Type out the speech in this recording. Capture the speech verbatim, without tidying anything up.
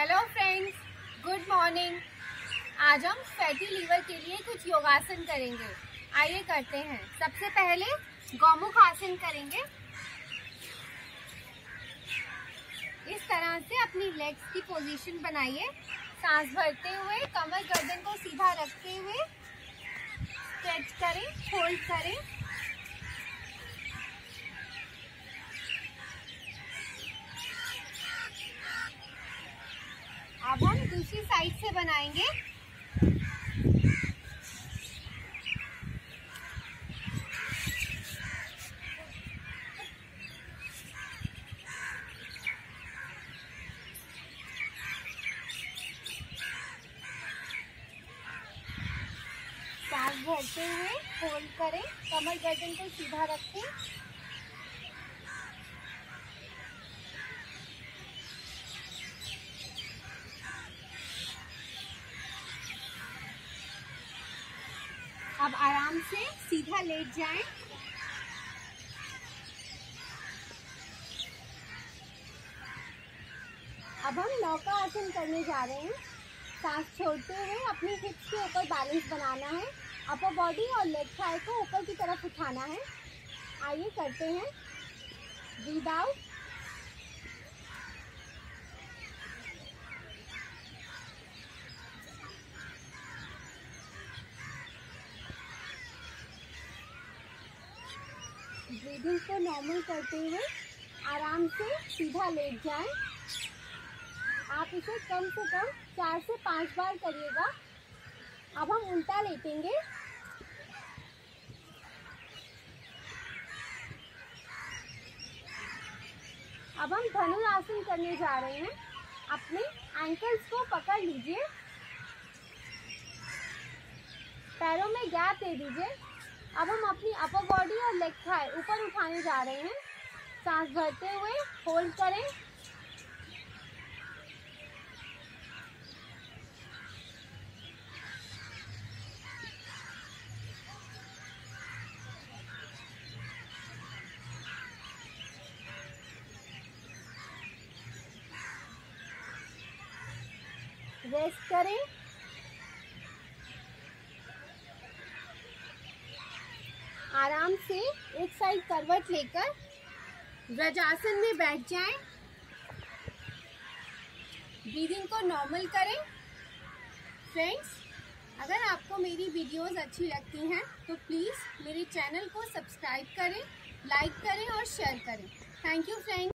Hello friends, good morning. आज हम fatty liver के लिए कुछ योगासन करेंगे। आइए करते हैं। सबसे पहले गौमुख आसन करेंगे। इस तरह से अपनी लेग्स की पोजीशन बनाइए। सांस भरते हुए कमर गर्दन को सीधा रखते हुए स्ट्रेच करें, होल्ड करें। अब हम दूसरी साइड से बनाएंगे। सांस भरते हुए होल्ड करें, कमर गर्दन को सीधा रखें। अब आराम से सीधा लेट जाएं। अब हम नौका आसन करने जा रहे हैं। सांस छोड़ते हुए अपनी हिप्स के ऊपर बैलेंस बनाना है। अपर बॉडी और लेग थाई को ऊपर की तरफ उठाना है। आइए करते हैं। ब्रीद आउट, ब्रीदिंग को नॉर्मल करते हुए आराम से सीधा लेट जाएं। आप इसे कम से कम चार से पाँच बार करिएगा। अब हम उल्टा लेटेंगे। अब हम धनुरासन करने जा रहे हैं। अपने एंकल्स को पकड़ लीजिए, पैरों में गैप दे दीजिए। अब हम अपनी अपर बॉडी और लेग थाई ऊपर उठाने जा रहे हैं। सांस भरते हुए होल्ड करें। रेस्ट करें। आराम से एक साइड करवट लेकर व्रजासन में बैठ जाएं। ब्रीदिंग को नॉर्मल करें। फ्रेंड्स, अगर आपको मेरी वीडियोस अच्छी लगती हैं तो प्लीज़ मेरे चैनल को सब्सक्राइब करें, लाइक करें और शेयर करें। Thank you friends.